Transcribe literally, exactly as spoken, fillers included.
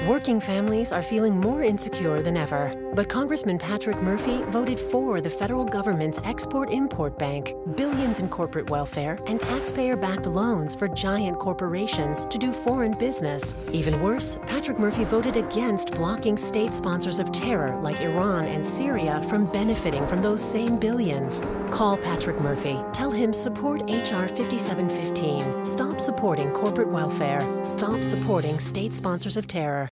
Working families are feeling more insecure than ever, but Congressman Patrick Murphy voted for the federal government's Export-Import Bank, billions in corporate welfare, and taxpayer-backed loans for giant corporations to do foreign business. Even worse, Patrick Murphy voted against blocking state sponsors of terror like Iran and Syria from benefiting from those same billions. Call Patrick Murphy. Tell him support H R fifty-seven fifteen. Stop supporting corporate welfare. Stop supporting state sponsors of terror.